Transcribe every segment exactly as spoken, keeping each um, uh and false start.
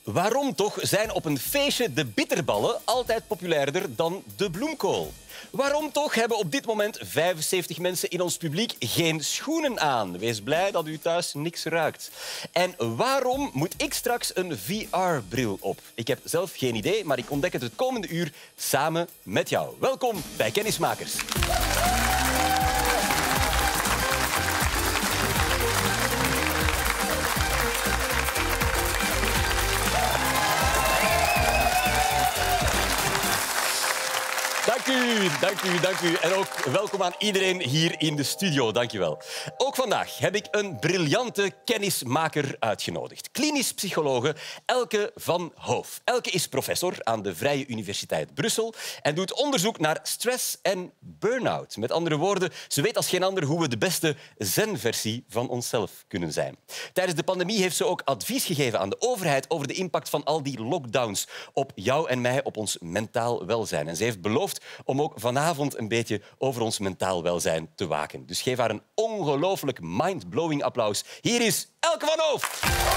Waarom toch zijn op een feestje de bitterballen altijd populairder dan de bloemkool? Waarom toch hebben op dit moment vijfenzeventig mensen in ons publiek geen schoenen aan? Wees blij dat u thuis niks ruikt. En waarom moet ik straks een V R-bril op? Ik heb zelf geen idee, maar ik ontdek het het komende uur samen met jou. Welkom bij Kennismakers. Dank u, dank u, dank u. En ook welkom aan iedereen hier in de studio. Dank je wel. Ook vandaag heb ik een briljante kennismaker uitgenodigd. Klinisch psychologe Elke van Hoof. Elke is professor aan de Vrije Universiteit Brussel en doet onderzoek naar stress en burn-out. Met andere woorden, ze weet als geen ander hoe we de beste zen-versie van onszelf kunnen zijn. Tijdens de pandemie heeft ze ook advies gegeven aan de overheid over de impact van al die lockdowns op jou en mij, op ons mentaal welzijn. En ze heeft beloofd om ook vanavond een beetje over ons mentaal welzijn te waken. Dus geef haar een ongelooflijk mind-blowing applaus. Hier is Elke van Hoof.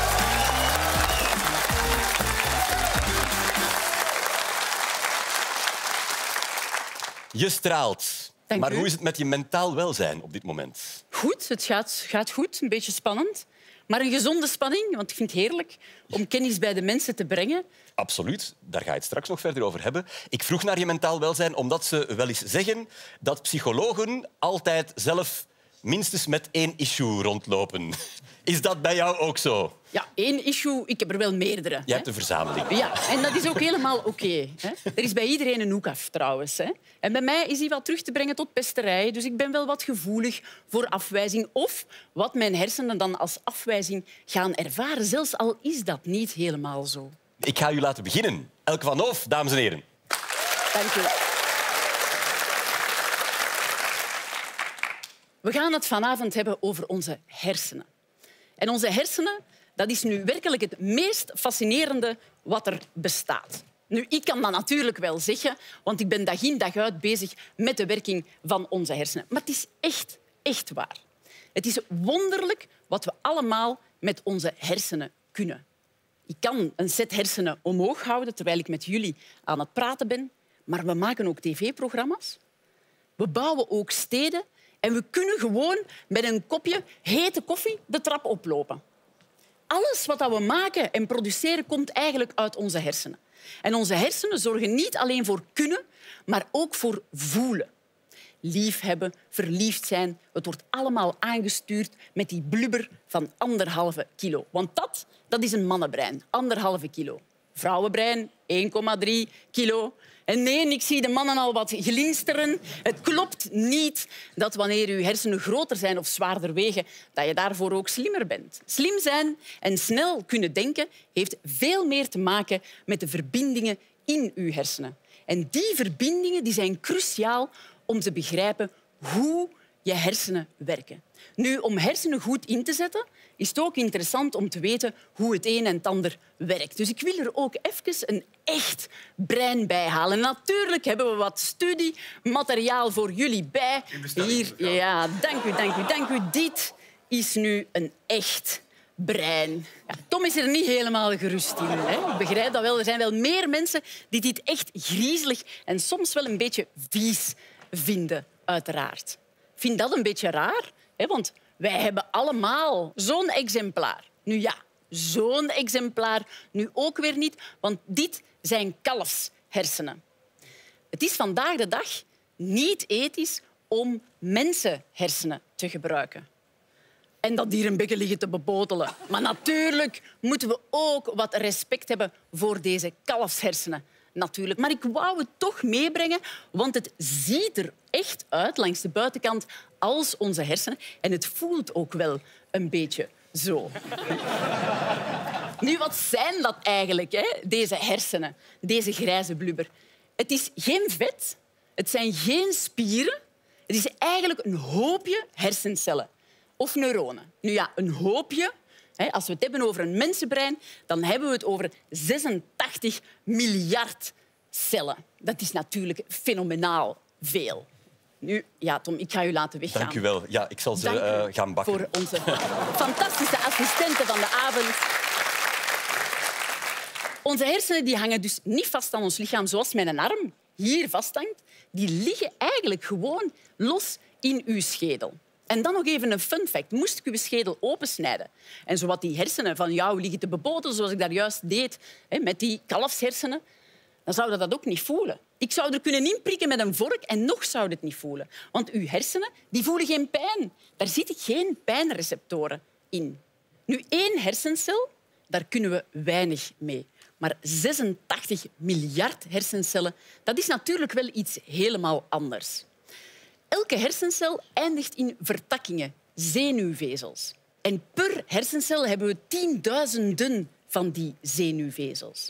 Je straalt. Dank maar u. hoe is het met je mentaal welzijn op dit moment? Goed, het gaat, gaat goed. Een beetje spannend. Maar een gezonde spanning, want ik vind het heerlijk om kennis bij de mensen te brengen. Absoluut, daar ga je het straks nog verder over hebben. Ik vroeg naar je mentaal welzijn omdat ze wel eens zeggen dat psychologen altijd zelf minstens met één issue rondlopen. Is dat bij jou ook zo? Ja, één issue, ik heb er wel meerdere. Je hebt een verzameling. Ja, en dat is ook helemaal oké. Okay, er is bij iedereen een hoek af, trouwens. Hè. En bij mij is die wel terug te brengen tot pesterij. Dus ik ben wel wat gevoelig voor afwijzing. Of wat mijn hersenen dan als afwijzing gaan ervaren. Zelfs al is dat niet helemaal zo. Ik ga u laten beginnen. Elke van Hoof, dames en heren. Dank u. We gaan het vanavond hebben over onze hersenen. En onze hersenen, dat is nu werkelijk het meest fascinerende wat er bestaat. Nu, ik kan dat natuurlijk wel zeggen, want ik ben dag in dag uit bezig met de werking van onze hersenen. Maar het is echt, echt waar. Het is wonderlijk wat we allemaal met onze hersenen kunnen. Ik kan een set hersenen omhoog houden terwijl ik met jullie aan het praten ben. Maar we maken ook tv-programma's. We bouwen ook steden. En we kunnen gewoon met een kopje hete koffie de trap oplopen. Alles wat we maken en produceren komt eigenlijk uit onze hersenen. En onze hersenen zorgen niet alleen voor kunnen, maar ook voor voelen. Liefhebben, verliefd zijn, het wordt allemaal aangestuurd met die blubber van anderhalve kilo. Want dat, dat is een mannenbrein, anderhalve kilo. Vrouwenbrein, één komma drie kilo. En nee, ik zie de mannen al wat glinsteren. Het klopt niet dat wanneer je hersenen groter zijn of zwaarder wegen, dat je daarvoor ook slimmer bent. Slim zijn en snel kunnen denken heeft veel meer te maken met de verbindingen in je hersenen. En die verbindingen die zijn cruciaal om te begrijpen hoe je hersenen werken. Nu, om hersenen goed in te zetten, is het ook interessant om te weten hoe het een en het ander werkt. Dus ik wil er ook even een echt brein bij halen. Natuurlijk hebben we wat studiemateriaal voor jullie bij. Hier, ja, dank u, dank u, dank u. Dit is nu een echt brein. Ja, Tom is er niet helemaal gerust in. Hè. Ik begrijp dat wel. Er zijn wel meer mensen die dit echt griezelig en soms wel een beetje vies vinden, uiteraard. Ik vind dat een beetje raar, hè, want wij hebben allemaal zo'n exemplaar. Nu ja, zo'n exemplaar nu ook weer niet, want dit zijn kalfshersenen. Het is vandaag de dag niet ethisch om mensenhersenen te gebruiken. En dat hier een beetje liggen te bebotelen. Maar natuurlijk moeten we ook wat respect hebben voor deze kalfshersenen. Natuurlijk. Maar ik wou het toch meebrengen, want het ziet er echt uit langs de buitenkant als onze hersenen. En het voelt ook wel een beetje zo. Nu, wat zijn dat eigenlijk, hè? Deze hersenen, deze grijze blubber? Het is geen vet, het zijn geen spieren. Het is eigenlijk een hoopje hersencellen of neuronen. Nu ja, een hoopje. Als we het hebben over een mensenbrein, dan hebben we het over zesentachtig miljard cellen. Dat is natuurlijk fenomenaal veel. Nu, ja, Tom, ik ga u laten weggaan. Dank u wel. Ja, ik zal ze uh, gaan bakken. Voor onze fantastische assistenten van de avond. Onze hersenen die hangen dus niet vast aan ons lichaam zoals mijn arm hier vasthangt. Die liggen eigenlijk gewoon los in uw schedel. En dan nog even een fun fact. Moest ik uw schedel opensnijden en zowat die hersenen van jou liggen te beboten, zoals ik daar juist deed hè, met die kalfshersenen, dan zou je dat ook niet voelen. Ik zou er kunnen inprikken met een vork en nog zou je het niet voelen. Want uw hersenen die voelen geen pijn. Daar zitten geen pijnreceptoren in. Nu, één hersencel, daar kunnen we weinig mee. Maar zesentachtig miljard hersencellen, dat is natuurlijk wel iets helemaal anders. Elke hersencel eindigt in vertakkingen, zenuwvezels. En per hersencel hebben we tienduizenden van die zenuwvezels.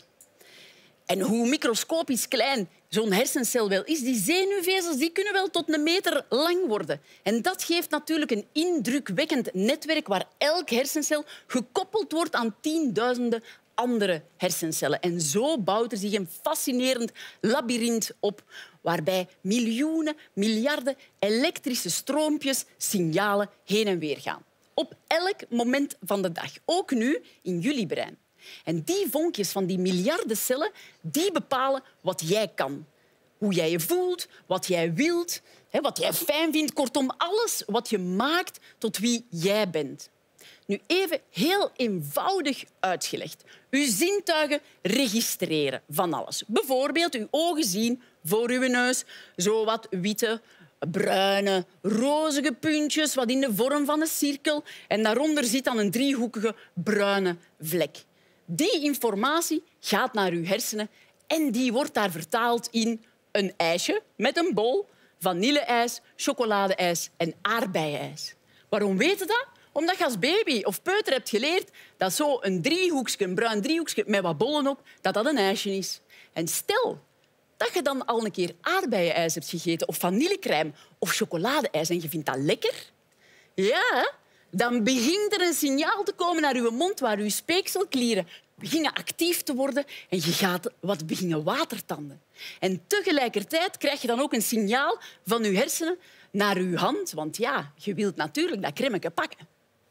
En hoe microscopisch klein zo'n hersencel wel is, die zenuwvezels die kunnen wel tot een meter lang worden. En dat geeft natuurlijk een indrukwekkend netwerk waar elk hersencel gekoppeld wordt aan tienduizenden andere hersencellen. En zo bouwt er zich een fascinerend labyrint op waarbij miljoenen, miljarden elektrische stroompjes signalen heen en weer gaan. Op elk moment van de dag. Ook nu in jullie brein. En die vonkjes van die miljarden cellen die bepalen wat jij kan. Hoe jij je voelt, wat jij wilt, wat jij fijn vindt. Kortom, alles wat je maakt tot wie jij bent. Nu even heel eenvoudig uitgelegd. Uw zintuigen registreren van alles. Bijvoorbeeld uw ogen zien voor uw neus zo wat witte, bruine, rozige puntjes wat in de vorm van een cirkel. En daaronder zit dan een driehoekige bruine vlek. Die informatie gaat naar uw hersenen en die wordt daar vertaald in een ijsje met een bol, vanille-ijs, chocolade-ijs en aardbeienijs. Waarom weet je dat? Omdat je als baby of peuter hebt geleerd dat zo een driehoekje, een bruin driehoekje met wat bollen op, dat dat een ijsje is. En stel dat je dan al een keer aardbeienijs hebt gegeten of vanillecrème of chocolade-ijs en je vindt dat lekker, ja, dan begint er een signaal te komen naar uw mond waar uw speekselklieren beginnen actief te worden en je gaat wat beginnen watertanden. En tegelijkertijd krijg je dan ook een signaal van uw hersenen naar uw hand, want ja, je wilt natuurlijk dat cremmetje pakken.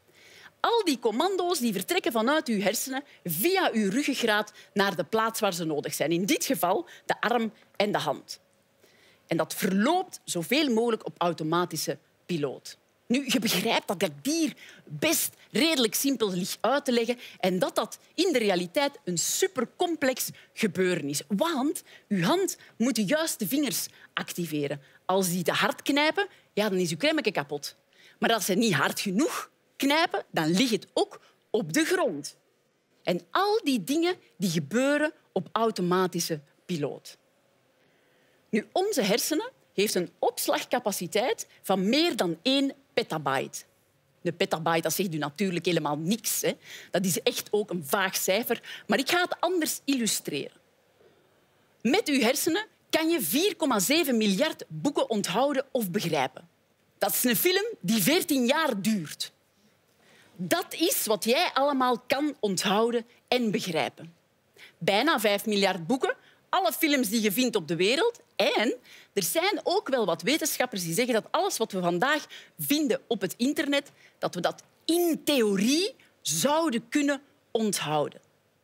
Al die commando's die vertrekken vanuit uw hersenen via uw ruggengraat naar de plaats waar ze nodig zijn. In dit geval de arm en de hand. En dat verloopt zoveel mogelijk op automatische piloot. Nu, je begrijpt dat ik hier best redelijk simpel lig uit te leggen en dat dat in de realiteit een supercomplex gebeuren is. Want uw hand moet de juiste vingers activeren. Als die te hard knijpen, ja, dan is uw cremmetje kapot. Maar als ze niet hard genoeg knijpen, dan ligt het ook op de grond. En al die dingen die gebeuren op automatische piloot. Nu, onze hersenen heeft een opslagcapaciteit van meer dan één petabyte. Een petabyte, dat zegt u natuurlijk helemaal niks. Hè. Dat is echt ook een vaag cijfer. Maar ik ga het anders illustreren. Met uw hersenen kan je vier komma zeven miljard boeken onthouden of begrijpen. Dat is een film die veertien jaar duurt. Dat is wat jij allemaal kan onthouden en begrijpen. Bijna vijf miljard boeken, alle films die je vindt op de wereld. En er zijn ook wel wat wetenschappers die zeggen dat alles wat we vandaag vinden op het internet, dat we dat in theorie zouden kunnen onthouden.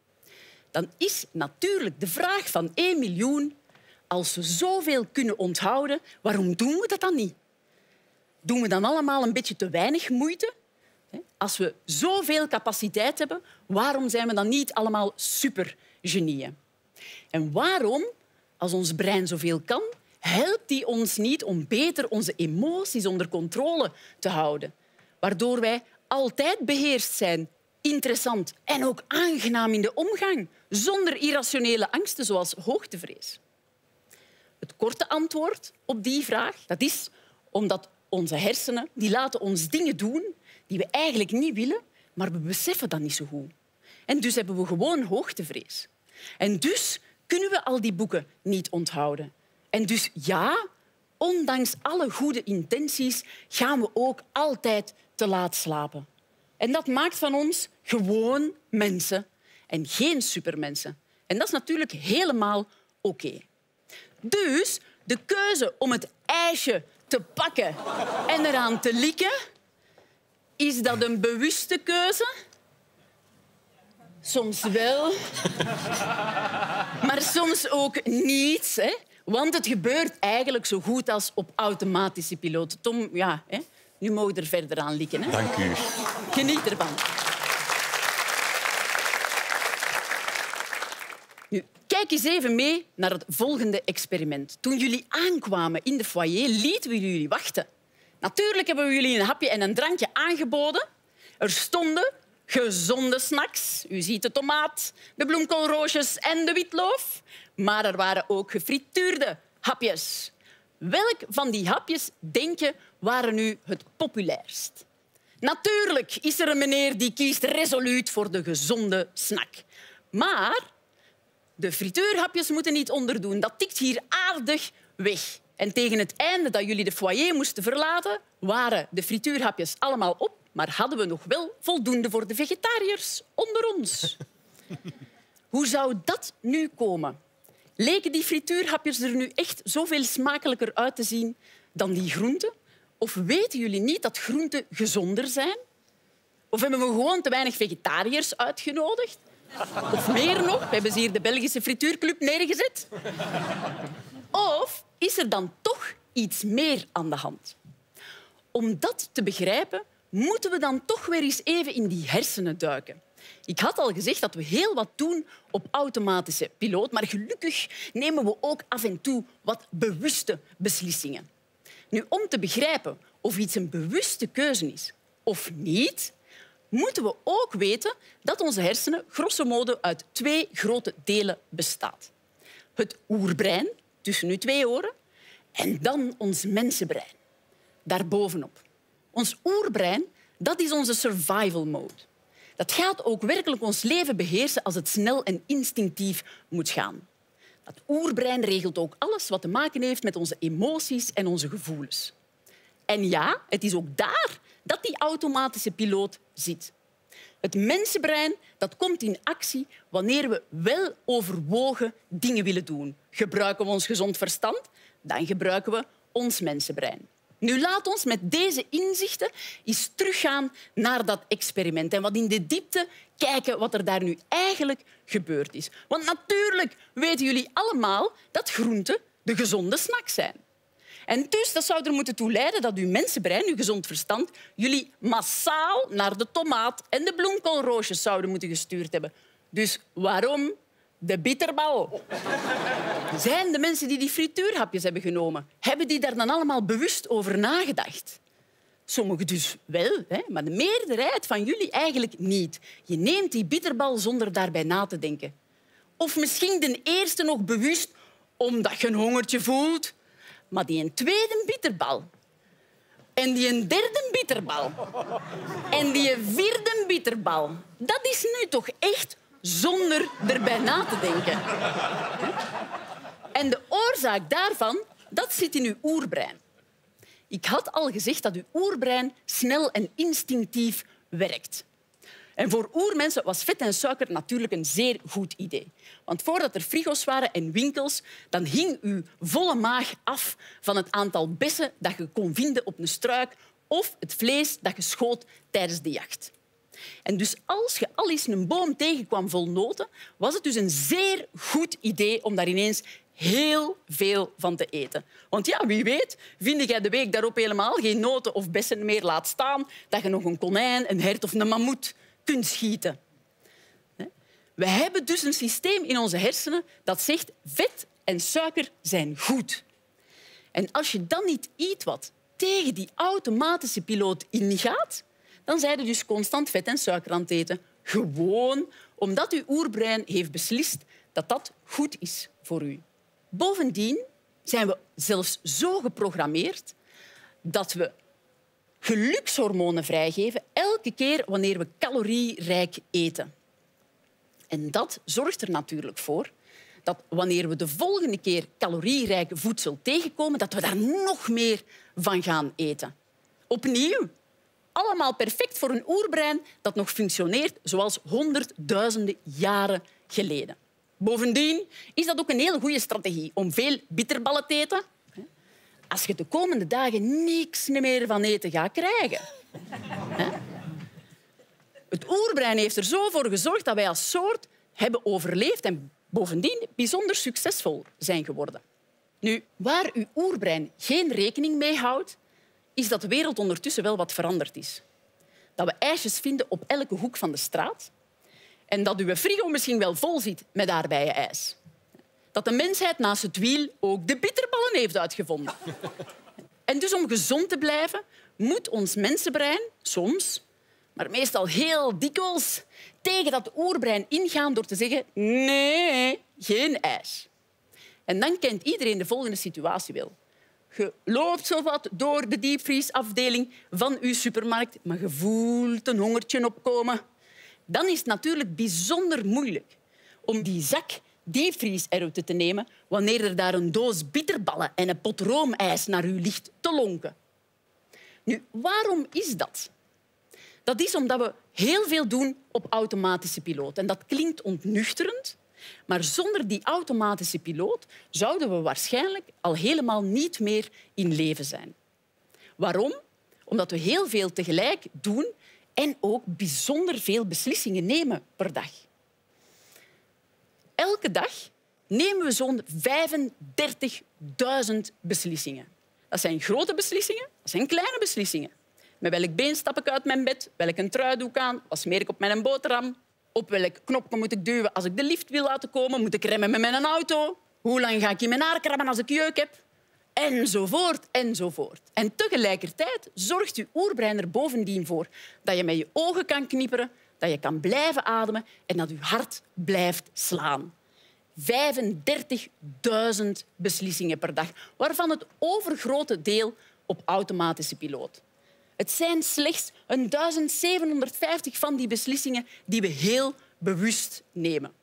Dan is natuurlijk de vraag van één miljoen, als we zoveel kunnen onthouden, waarom doen we dat dan niet? Doen we dan allemaal een beetje te weinig moeite? Als we zoveel capaciteit hebben, waarom zijn we dan niet allemaal supergenieën? En waarom, als ons brein zoveel kan, helpt die ons niet om beter onze emoties onder controle te houden? Waardoor wij altijd beheerst zijn, interessant en ook aangenaam in de omgang, zonder irrationele angsten zoals hoogtevrees. Het korte antwoord op die vraag, dat is omdat onze hersenen die laten ons dingen doen die we eigenlijk niet willen, maar we beseffen dat niet zo goed. En dus hebben we gewoon hoogtevrees. En dus kunnen we al die boeken niet onthouden. En dus ja, ondanks alle goede intenties gaan we ook altijd te laat slapen. En dat maakt van ons gewoon mensen en geen supermensen. En dat is natuurlijk helemaal oké. Okay. Dus de keuze om het ijsje te pakken en eraan te likken, is dat een bewuste keuze? Soms wel, maar soms ook niet. Hè? Want het gebeurt eigenlijk zo goed als op automatische piloot. Tom, ja, hè? Nu mogen we er verder aan likken. Hè? Dank u. Geniet ervan. Nu, kijk eens even mee naar het volgende experiment. Toen jullie aankwamen in de foyer, lieten we jullie wachten. Natuurlijk hebben we jullie een hapje en een drankje aangeboden. Er stonden gezonde snacks. U ziet de tomaat, de bloemkoolroosjes en de witloof. Maar er waren ook gefrituurde hapjes. Welk van die hapjes, denk je, waren nu het populairst? Natuurlijk is er een meneer die kiest resoluut voor de gezonde snack. Maar de frituurhapjes moeten niet onderdoen. Dat tikt hier aardig weg. En tegen het einde dat jullie de foyer moesten verlaten, waren de frituurhapjes allemaal op, maar hadden we nog wel voldoende voor de vegetariërs onder ons. Hoe zou dat nu komen? Leken die frituurhapjes er nu echt zoveel smakelijker uit te zien dan die groenten? Of weten jullie niet dat groenten gezonder zijn? Of hebben we gewoon te weinig vegetariërs uitgenodigd? Of meer nog, we hebben ze hier de Belgische frituurclub neergezet. Of is er dan toch iets meer aan de hand? Om dat te begrijpen, moeten we dan toch weer eens even in die hersenen duiken. Ik had al gezegd dat we heel wat doen op automatische piloot, maar gelukkig nemen we ook af en toe wat bewuste beslissingen. Nu, om te begrijpen of iets een bewuste keuze is of niet, moeten we ook weten dat onze hersenen grosso modo uit twee grote delen bestaat. Het oerbrein, tussen uw twee oren, en dan ons mensenbrein, daarbovenop. Ons oerbrein, dat is onze survival mode. Dat gaat ook werkelijk ons leven beheersen als het snel en instinctief moet gaan. Dat oerbrein regelt ook alles wat te maken heeft met onze emoties en onze gevoelens. En ja, het is ook daar dat die automatische piloot zit. Het mensenbrein dat komt in actie wanneer we wel overwogen dingen willen doen. Gebruiken we ons gezond verstand, dan gebruiken we ons mensenbrein. Nu, laat ons met deze inzichten eens teruggaan naar dat experiment en wat in de diepte kijken wat er daar nu eigenlijk gebeurd is. Want natuurlijk weten jullie allemaal dat groenten de gezonde snacks zijn. En dus dat zou er moeten toe leiden dat uw mensenbrein, uw gezond verstand, jullie massaal naar de tomaat en de bloemkoolroosjes zouden moeten gestuurd hebben. Dus waarom de bitterbal? Zijn de mensen die die frituurhapjes hebben genomen, hebben die daar dan allemaal bewust over nagedacht? Sommigen dus wel, hè, maar de meerderheid van jullie eigenlijk niet. Je neemt die bitterbal zonder daarbij na te denken. Of misschien de eerste nog bewust omdat je een hongertje voelt. Maar die een tweede bitterbal. En die een derde bitterbal. En die een vierde bitterbal. Dat is nu toch echt zonder erbij na te denken. En de oorzaak daarvan, dat zit in uw oerbrein. Ik had al gezegd dat uw oerbrein snel en instinctief werkt. En voor oermensen was vet en suiker natuurlijk een zeer goed idee. Want voordat er frigo's waren en winkels, dan hing uw volle maag af van het aantal bessen dat je kon vinden op een struik of het vlees dat je schoot tijdens de jacht. En dus als je al eens een boom tegenkwam vol noten, was het dus een zeer goed idee om daar ineens heel veel van te eten. Want ja, wie weet, vind jij de week daarop helemaal geen noten of bessen meer, laat staan dat je nog een konijn, een hert of een mammoet kunt schieten. We hebben dus een systeem in onze hersenen dat zegt vet en suiker zijn goed. En als je dan niet iets wat tegen die automatische piloot ingaat, dan zijn je dus constant vet en suiker aan het eten. Gewoon omdat uw oerbrein heeft beslist dat dat goed is voor u. Bovendien zijn we zelfs zo geprogrammeerd dat we gelukshormonen vrijgeven elke keer wanneer we calorierijk eten. En dat zorgt er natuurlijk voor dat wanneer we de volgende keer calorierijke voedsel tegenkomen, dat we daar nog meer van gaan eten. Opnieuw, allemaal perfect voor een oerbrein dat nog functioneert zoals honderdduizenden jaren geleden. Bovendien is dat ook een hele goede strategie om veel bitterballen te eten als je de komende dagen niks meer van eten gaat krijgen. Het oerbrein heeft er zo voor gezorgd dat wij als soort hebben overleefd en bovendien bijzonder succesvol zijn geworden. Nu, waar uw oerbrein geen rekening mee houdt, is dat de wereld ondertussen wel wat veranderd is. Dat we ijsjes vinden op elke hoek van de straat en dat uw frigo misschien wel vol zit met aardbeienijs. Dat de mensheid naast het wiel ook de bitterballen heeft uitgevonden. En dus om gezond te blijven, moet ons mensenbrein soms, maar meestal heel dikwijls, tegen dat oerbrein ingaan door te zeggen nee, geen ijs. En dan kent iedereen de volgende situatie wel. Je loopt zo wat door de diepvriesafdeling van uw supermarkt, maar je voelt een hongertje opkomen. Dan is het natuurlijk bijzonder moeilijk om die zak diepvrieserouten te nemen wanneer er daar een doos bitterballen en een pot roomijs naar u ligt te lonken. Nu, waarom is dat? Dat is omdat we heel veel doen op automatische piloot. En dat klinkt ontnuchterend, maar zonder die automatische piloot zouden we waarschijnlijk al helemaal niet meer in leven zijn. Waarom? Omdat we heel veel tegelijk doen en ook bijzonder veel beslissingen nemen per dag. Elke dag nemen we zo'n vijfendertigduizend beslissingen. Dat zijn grote beslissingen, dat zijn kleine beslissingen. Met welk been stap ik uit mijn bed? Welke trui doe ik aan? Wat smeer ik op mijn boterham? Op welk knopje moet ik duwen als ik de lift wil laten komen? Moet ik remmen met mijn auto? Hoe lang ga ik in mijn haar krabben als ik jeuk heb? Enzovoort, enzovoort. En tegelijkertijd zorgt je oerbrein er bovendien voor dat je met je ogen kan knipperen, dat je kan blijven ademen en dat je hart blijft slaan. vijfendertigduizend beslissingen per dag, waarvan het overgrote deel op automatische piloot. Het zijn slechts duizend zevenhonderdvijftig van die beslissingen die we heel bewust nemen.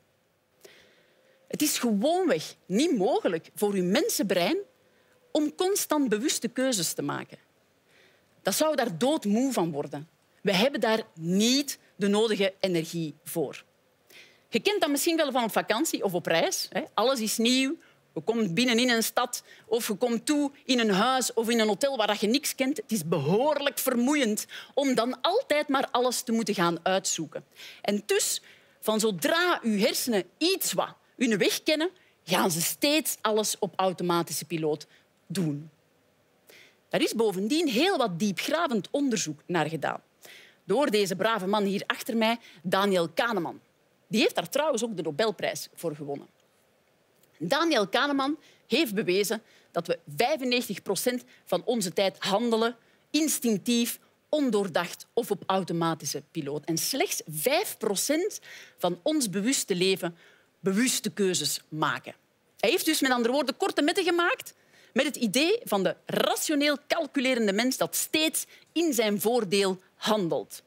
Het is gewoonweg niet mogelijk voor uw mensenbrein om constant bewuste keuzes te maken. Dat zou daar doodmoe van worden. We hebben daar niet de nodige energie voor. Je kent dat misschien wel van op vakantie of op reis. Alles is nieuw. Je komt binnen in een stad of je komt toe in een huis of in een hotel waar je niks kent. Het is behoorlijk vermoeiend om dan altijd maar alles te moeten gaan uitzoeken. En dus, van zodra uw hersenen iets wat hun weg kennen, gaan ze steeds alles op automatische piloot doen. Daar is bovendien heel wat diepgravend onderzoek naar gedaan. Door deze brave man hier achter mij, Daniel Kahneman. Die heeft daar trouwens ook de Nobelprijs voor gewonnen. Daniel Kahneman heeft bewezen dat we vijfennegentig procent van onze tijd handelen instinctief, ondoordacht of op automatische piloot. En slechts vijf procent van ons bewuste leven bewuste keuzes maken. Hij heeft dus met andere woorden korte metten gemaakt met het idee van de rationeel calculerende mens dat steeds in zijn voordeel handelt.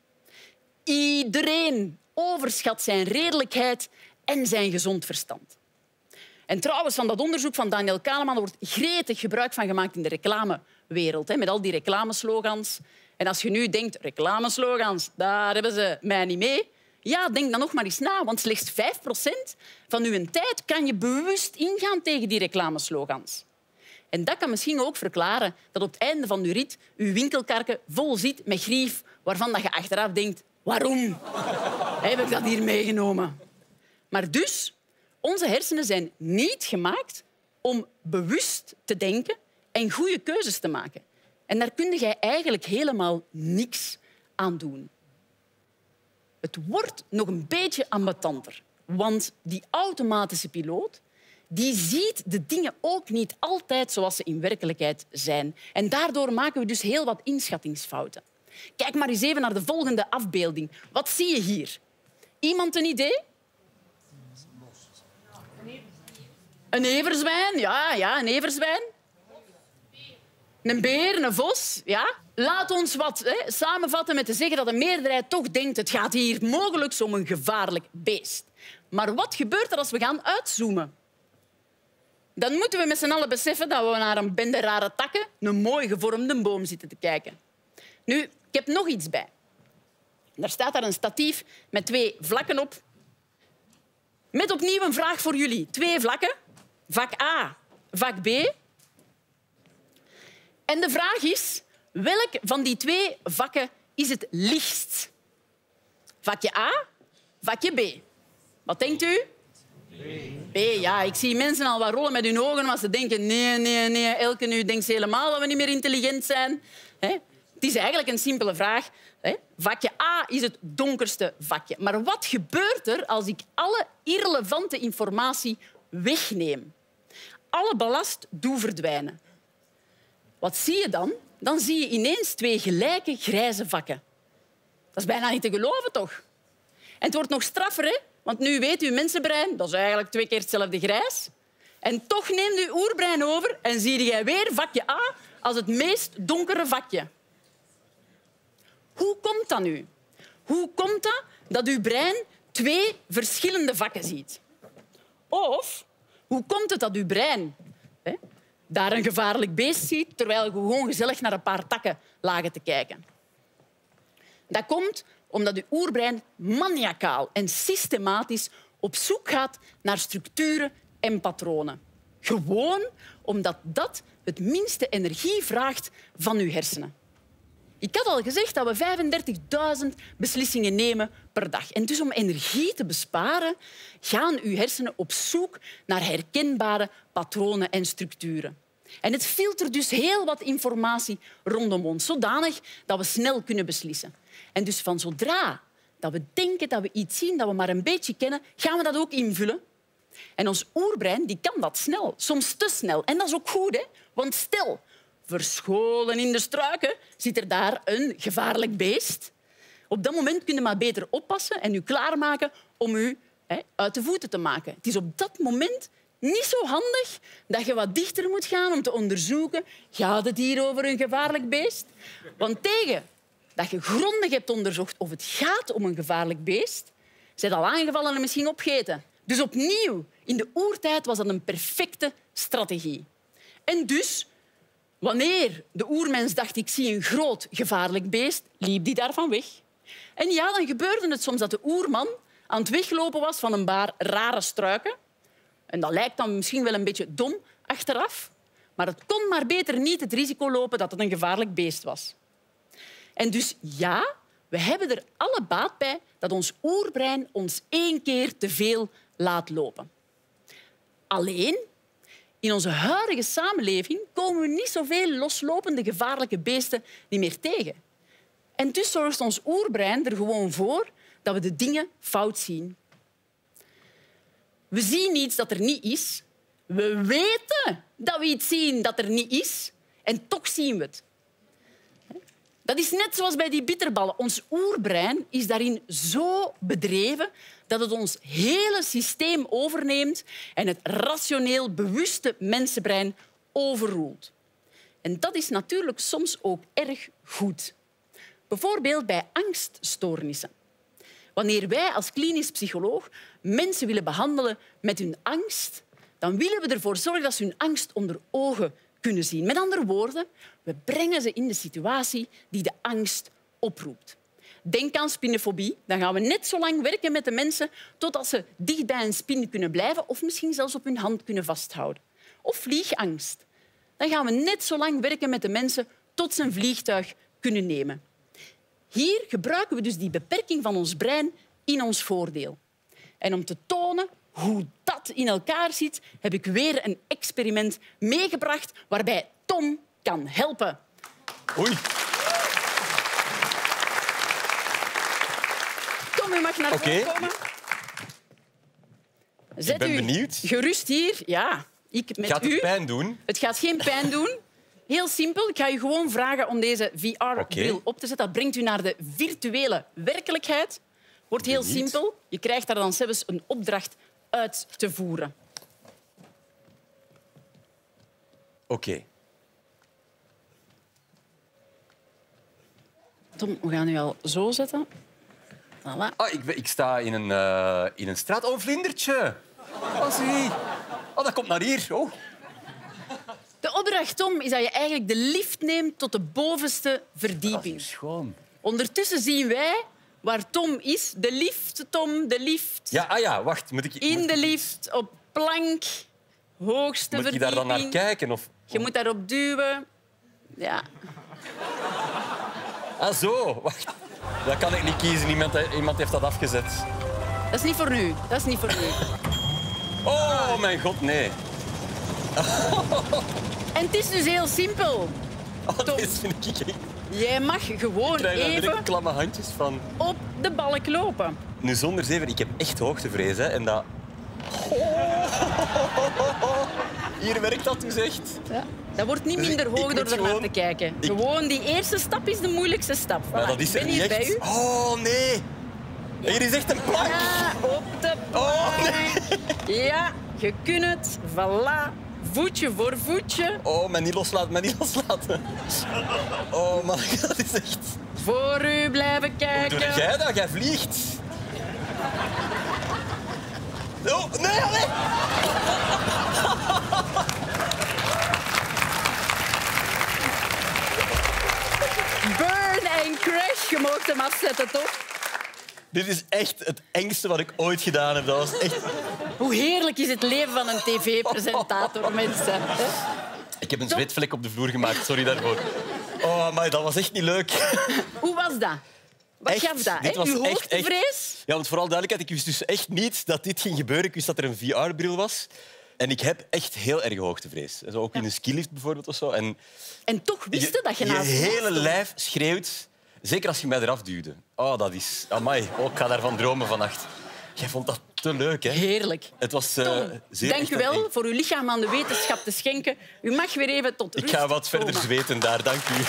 Iedereen overschat zijn redelijkheid en zijn gezond verstand. En trouwens, van dat onderzoek van Daniel Kahneman wordt gretig gebruik van gemaakt in de reclamewereld, hè, met al die reclameslogans. En als je nu denkt, reclameslogans, daar hebben ze mij niet mee. Ja, denk dan nog maar eens na, want slechts vijf procent van uw tijd kan je bewust ingaan tegen die reclameslogans. En dat kan misschien ook verklaren dat op het einde van uw rit uw winkelkarke vol zit met grief waarvan je achteraf denkt, waarom heb ik dat hier meegenomen? Maar dus, onze hersenen zijn niet gemaakt om bewust te denken en goede keuzes te maken. En daar kun je eigenlijk helemaal niks aan doen. Het wordt nog een beetje ambetanter, want die automatische piloot die ziet de dingen ook niet altijd zoals ze in werkelijkheid zijn. En daardoor maken we dus heel wat inschattingsfouten. Kijk maar eens even naar de volgende afbeelding. Wat zie je hier? Iemand een idee? Een everzwijn, ja, ja, een everzwijn. Een beer, een vos, ja. Laat ons wat hè, samenvatten met te zeggen dat de meerderheid toch denkt het gaat hier mogelijk om een gevaarlijk beest. Maar wat gebeurt er als we gaan uitzoomen? Dan moeten we met z'n allen beseffen dat we naar een bende rare takken, een mooi gevormde boom zitten te kijken. Nu, ik heb nog iets bij. Daar staat daar een statief met twee vlakken op. Met opnieuw een vraag voor jullie. Twee vlakken. Vak A, vak B. En de vraag is, welk van die twee vakken is het lichtst? Vakje A, vakje B. Wat denkt u? B. Ja, ik zie mensen al wat rollen met hun ogen, maar ze denken nee, nee, nee. Elke nu denkt ze helemaal dat we niet meer intelligent zijn. Hè? Het is eigenlijk een simpele vraag. Hè? Vakje A is het donkerste vakje. Maar wat gebeurt er als ik alle irrelevante informatie wegneem? Alle ballast doe verdwijnen. Wat zie je dan? Dan zie je ineens twee gelijke grijze vakken. Dat is bijna niet te geloven, toch? En het wordt nog straffer, hè? Want nu weet uw mensenbrein, dat is eigenlijk twee keer hetzelfde grijs. En toch neemt uw oerbrein over en zie jij weer vakje A als het meest donkere vakje. Hoe komt dat nu? Hoe komt dat dat uw brein twee verschillende vakken ziet? Of hoe komt het dat uw brein hè, daar een gevaarlijk beest ziet terwijl je gewoon gezellig naar een paar takken lagen te kijken? Dat komt omdat uw oerbrein maniacaal en systematisch op zoek gaat naar structuren en patronen. Gewoon omdat dat het minste energie vraagt van uw hersenen. Ik had al gezegd dat we vijfendertigduizend beslissingen nemen per dag. En dus om energie te besparen, gaan uw hersenen op zoek naar herkenbare patronen en structuren. En het filtert dus heel wat informatie rondom ons, zodanig dat we snel kunnen beslissen. En dus van zodra dat we denken dat we iets zien dat we maar een beetje kennen, gaan we dat ook invullen. En ons oerbrein die kan dat snel, soms te snel. En dat is ook goed, hè? Want stel, verscholen in de struiken zit er daar een gevaarlijk beest. Op dat moment kun je maar beter oppassen en u klaarmaken om u hè, uit de voeten te maken. Het is op dat moment niet zo handig dat je wat dichter moet gaan om te onderzoeken, gaat het hier over een gevaarlijk beest? Want tegen dat je grondig hebt onderzocht of het gaat om een gevaarlijk beest, zijn al aangevallen en misschien opgeten. Dus opnieuw, in de oertijd was dat een perfecte strategie. En dus, wanneer de oermens dacht ik zie een groot gevaarlijk beest, liep die daarvan weg. En ja, dan gebeurde het soms dat de oerman aan het weglopen was van een paar rare struiken. En dat lijkt dan misschien wel een beetje dom achteraf, maar het kon maar beter niet het risico lopen dat het een gevaarlijk beest was. En dus ja, we hebben er alle baat bij dat ons oerbrein ons één keer te veel laat lopen. Alleen, in onze huidige samenleving komen we niet zoveel loslopende gevaarlijke beesten niet meer tegen. En dus zorgt ons oerbrein er gewoon voor dat we de dingen fout zien. We zien iets dat er niet is. We weten dat we iets zien dat er niet is. En toch zien we het. Dat is net zoals bij die bitterballen. Ons oerbrein is daarin zo bedreven dat het ons hele systeem overneemt en het rationeel bewuste mensenbrein overroelt. En dat is natuurlijk soms ook erg goed. Bijvoorbeeld bij angststoornissen. Wanneer wij als klinisch psycholoog mensen willen behandelen met hun angst, dan willen we ervoor zorgen dat ze hun angst onder ogen kunnen zien. Met andere woorden, we brengen ze in de situatie die de angst oproept. Denk aan spinnenfobie. Dan gaan we net zo lang werken met de mensen totdat ze dicht bij een spin kunnen blijven of misschien zelfs op hun hand kunnen vasthouden. Of vliegangst. Dan gaan we net zo lang werken met de mensen tot ze een vliegtuig kunnen nemen. Hier gebruiken we dus die beperking van ons brein in ons voordeel. En om te tonen hoe dat in elkaar zit, heb ik weer een experiment meegebracht waarbij Tom kan helpen. Oei. Tom, u mag naar voren Oké. komen. Zet Ik ben u benieuwd. gerust hier. Ja, ik met Gaat u. het pijn doen? Het gaat geen pijn doen. Heel simpel. Ik ga u gewoon vragen om deze V R-bril Oké. op te zetten. Dat brengt u naar de virtuele werkelijkheid. Wordt heel Benieuwd. simpel. Je krijgt daar dan zelfs een opdracht uit te voeren. Oké. Tom, we gaan u al zo zetten. Voilà. Ah, ik, ben- ik sta in een, eh, in een straat. Oh, een vlindertje. Oh, zie. Oh, dat komt naar hier. Oh. De opdracht, Tom, is dat je eigenlijk de lift neemt tot de bovenste Dat verdieping. is schoon. Ondertussen zien wij waar Tom is. De lift, Tom, de lift. Ja, ah ja, wacht. Moet ik, In moet, de lift, op plank, hoogste moet ik verdieping. daar dan naar kijken? Of... Je moet daarop duwen. Ja. Ah, zo. Wacht. Dat kan ik niet kiezen. Iemand, iemand heeft dat afgezet. Dat is niet voor nu. Dat is niet voor nu. Oh, mijn god, nee. En het is dus heel simpel. Oh, Tom. dit vind ik... Ik Jij mag gewoon krijg daar direct even klamme handjes van. op de balk lopen. Nu, zonder zeven, ik heb echt hoogtevrees. Hè, en dat... Hier werkt dat dus echt. Ja. Dat wordt niet Dus minder ik- hoog ik door moet ernaar gewoon- te kijken. ik- Gewoon die eerste stap is de moeilijkste stap. Voilà, Maar dat is ik er ben niet hier echt. bij u. Oh, nee. Hier is echt een plank. Ja, op de Oh, nee. Ja, je kunt het. Voilà. Voetje voor voetje. Oh, mij niet loslaten, mij niet loslaten. Oh, man, dat is echt... Voor u blijven Hoe kijken. doe jij dat? Jij vliegt. Oh, nee, nee. Burn en crash. Je mag hem afzetten, toch? Dit is echt het engste wat ik ooit gedaan heb. Dat was echt... Hoe heerlijk is het leven van een tv-presentator, mensen. hè? Ik heb een zweetvlek op de vloer gemaakt, sorry daarvoor. Oh, maar dat was echt niet leuk. Hoe was dat? Wat Echt, gaf dat? dit hè? was Uw echt, hoogtevrees? Ja, want vooral duidelijkheid, ik wist dus echt niet dat dit ging gebeuren. Ik wist dat er een V R-bril was. En ik heb echt heel erg hoogtevrees. Zo ook in een skilift bijvoorbeeld of zo. En En toch wist je dat je naast je mij hele stond. lijf schreeuwt. Zeker als je mij eraf duwde. Oh, dat is... Amai, oh, ik ga daarvan dromen vannacht. Jij vond dat te leuk, hè? Heerlijk. Het was uh, Tom, zeer dank echt u wel eng. voor uw lichaam aan de wetenschap te schenken. U mag weer even tot rust Ik ga wat verder komen. zweten daar, dank u.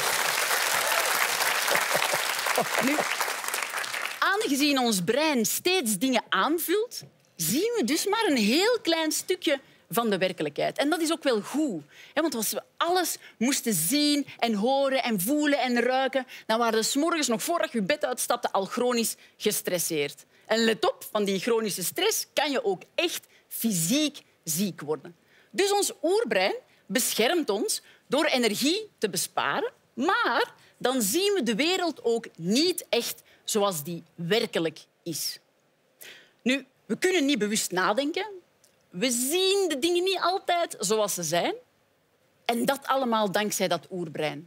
Nu, aangezien ons brein steeds dingen aanvult, zien we dus maar een heel klein stukje van de werkelijkheid. En dat is ook wel goed. Hè? Want als we alles moesten zien en horen en voelen en ruiken, dan waren we 's morgens nog voordat je je bed uitstapte al chronisch gestresseerd. En let op, van die chronische stress kan je ook echt fysiek ziek worden. Dus ons oerbrein beschermt ons door energie te besparen, maar dan zien we de wereld ook niet echt zoals die werkelijk is. Nu, we kunnen niet bewust nadenken. We zien de dingen niet altijd zoals ze zijn. En dat allemaal dankzij dat oerbrein.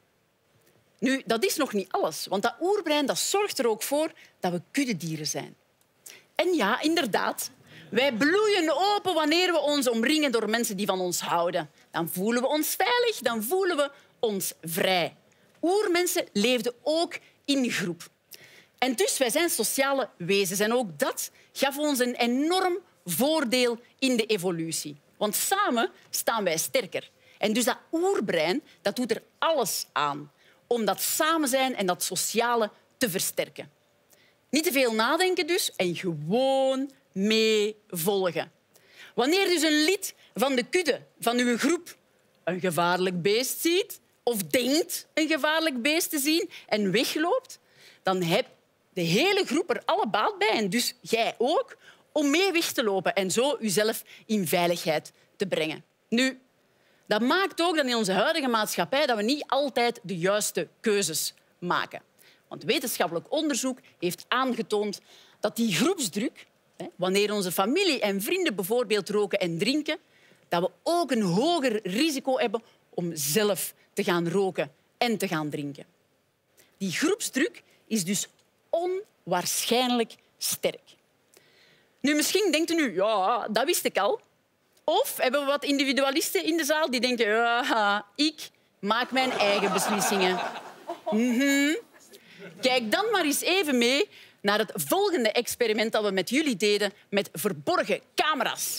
Nu, dat is nog niet alles, want dat oerbrein dat zorgt er ook voor dat we kuddedieren zijn. En ja, inderdaad, wij bloeien open wanneer we ons omringen door mensen die van ons houden. Dan voelen we ons veilig, dan voelen we ons vrij. Oermensen leefden ook in groep. En dus, wij zijn sociale wezens. En ook dat gaf ons een enorm voordeel in de evolutie. Want samen staan wij sterker. En dus dat oerbrein dat doet er alles aan om dat samen zijn en dat sociale te versterken. Niet te veel nadenken dus en gewoon mee volgen. Wanneer dus een lid van de kudde, van uw groep, een gevaarlijk beest ziet of denkt een gevaarlijk beest te zien en wegloopt, dan heb de hele groep er alle baat bij, en dus jij ook, om mee weg te lopen en zo jezelf in veiligheid te brengen. Nu, dat maakt ook dat in onze huidige maatschappij dat we niet altijd de juiste keuzes maken. Want wetenschappelijk onderzoek heeft aangetoond dat die groepsdruk, wanneer onze familie en vrienden bijvoorbeeld roken en drinken, dat we ook een hoger risico hebben om zelf te gaan roken en te gaan drinken. Die groepsdruk is dus onwaarschijnlijk sterk. Nu, misschien denkt u nu, ja, dat wist ik al. Of hebben we wat individualisten in de zaal die denken, ja, ik maak mijn eigen beslissingen. Mm-hmm. Kijk dan maar eens even mee naar het volgende experiment dat we met jullie deden met verborgen camera's.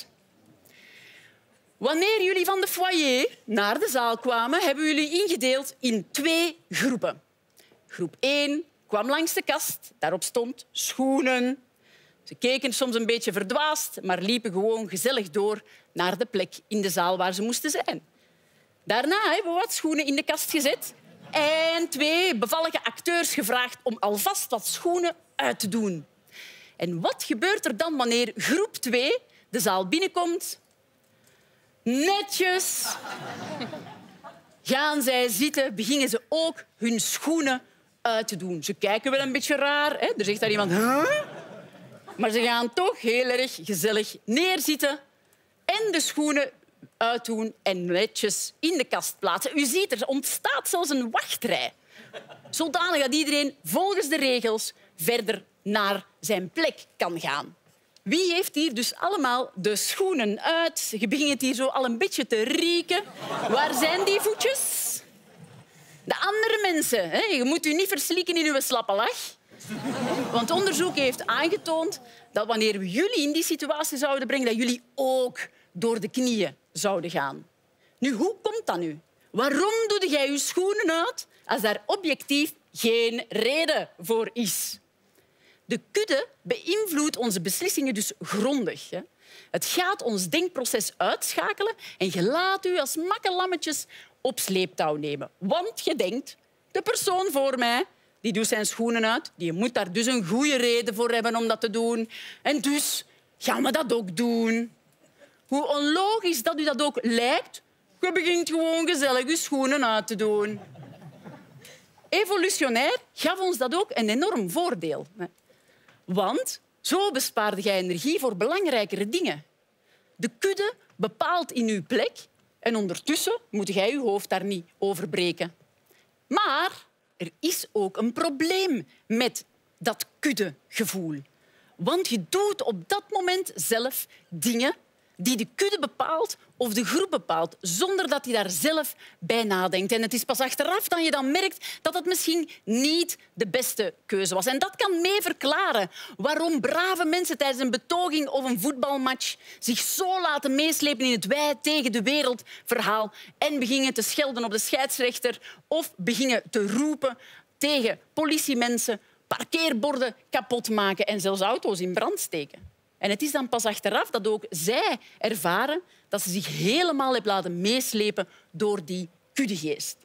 Wanneer jullie van de foyer naar de zaal kwamen, hebben we jullie ingedeeld in twee groepen. Groep één kwam langs de kast. Daarop stond schoenen. Ze keken soms een beetje verdwaasd, maar liepen gewoon gezellig door naar de plek in de zaal waar ze moesten zijn. Daarna hebben we wat schoenen in de kast gezet en twee bevallige acteurs gevraagd om alvast wat schoenen uit te doen. En wat gebeurt er dan wanneer groep twee de zaal binnenkomt? Netjes gaan zij zitten, beginnen ze ook hun schoenen uit te doen. Ze kijken wel een beetje raar. Hè? Er zegt daar iemand... Huh? Maar ze gaan toch heel erg gezellig neerzitten en de schoenen uitdoen en netjes in de kast plaatsen. U ziet, er ontstaat zelfs een wachtrij Zodanig dat iedereen volgens de regels verder naar zijn plek kan gaan. Wie heeft hier dus allemaal de schoenen uit? Je begint het hier zo al een beetje te rieken. Waar zijn die voetjes? De andere mensen. Hè? Je moet u niet verslikken in uw slappe lach. Want onderzoek heeft aangetoond dat wanneer we jullie in die situatie zouden brengen, dat jullie ook door de knieën zouden gaan. Nu, hoe komt dat nu? Waarom doe jij je schoenen uit als daar objectief geen reden voor is? De kudde beïnvloedt onze beslissingen dus grondig. Hè? Het gaat ons denkproces uitschakelen en je laat u als makkelammetjes op sleeptouw nemen. Want je denkt, de persoon voor mij die doet zijn schoenen uit, die moet daar dus een goede reden voor hebben om dat te doen. En dus gaan we dat ook doen. Hoe onlogisch dat u dat ook lijkt, je begint gewoon gezellig je schoenen uit te doen. Evolutionair gaf ons dat ook een enorm voordeel. Want zo bespaarde jij energie voor belangrijkere dingen. De kudde bepaalt in uw plek en ondertussen moet jij je hoofd daar niet over breken. Maar er is ook een probleem met dat kuddegevoel. Want je doet op dat moment zelf dingen die de kudde bepaalt of de groep bepaalt, zonder dat je daar zelf bij nadenkt. En het is pas achteraf dat je dan merkt dat het misschien niet de beste keuze was. En dat kan mee verklaren waarom brave mensen tijdens een betoging of een voetbalmatch zich zo laten meeslepen in het wij tegen de wereld verhaal en beginnen te schelden op de scheidsrechter of beginnen te roepen tegen politiemensen, parkeerborden kapot maken en zelfs auto's in brand steken. En het is dan pas achteraf dat ook zij ervaren dat ze zich helemaal hebben laten meeslepen door die kuddegeest.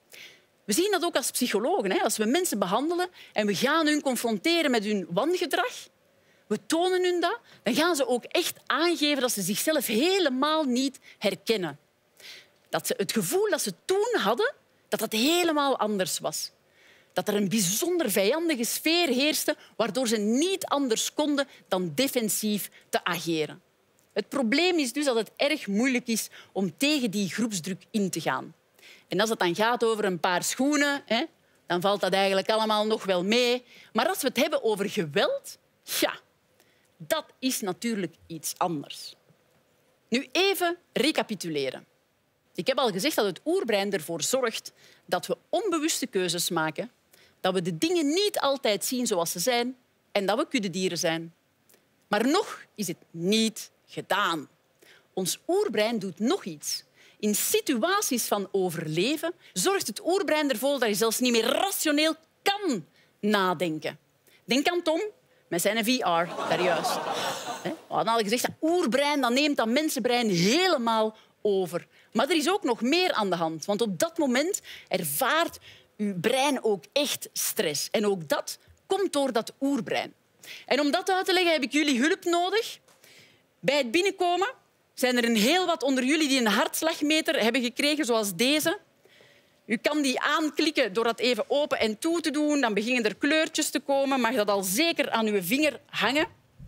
We zien dat ook als psychologen. Hè? Als we mensen behandelen en we gaan hun confronteren met hun wangedrag, we tonen hun dat, dan gaan ze ook echt aangeven dat ze zichzelf helemaal niet herkennen. Dat ze het gevoel dat ze toen hadden, dat dat helemaal anders was. Dat er een bijzonder vijandige sfeer heerste, waardoor ze niet anders konden dan defensief te ageren. Het probleem is dus dat het erg moeilijk is om tegen die groepsdruk in te gaan. En als het dan gaat over een paar schoenen, hè, dan valt dat eigenlijk allemaal nog wel mee. Maar als we het hebben over geweld, ja, dat is natuurlijk iets anders. Nu even recapituleren. Ik heb al gezegd dat het oerbrein ervoor zorgt dat we onbewuste keuzes maken, dat we de dingen niet altijd zien zoals ze zijn en dat we kuddedieren zijn. Maar nog is het niet gedaan. Ons oerbrein doet nog iets. In situaties van overleven zorgt het oerbrein ervoor dat je zelfs niet meer rationeel kan nadenken. Denk aan Tom met zijn V R, daar juist. We hadden al gezegd, dat oerbrein dat neemt dat mensenbrein helemaal over. Maar er is ook nog meer aan de hand. Want op dat moment ervaart uw brein ook echt stress. En ook dat komt door dat oerbrein. En om dat uit te leggen heb ik jullie hulp nodig. Bij het binnenkomen zijn er een heel wat onder jullie die een hartslagmeter hebben gekregen, zoals deze. U kan die aanklikken door dat even open en toe te doen. Dan beginnen er kleurtjes te komen. Mag dat al zeker aan uw vinger hangen.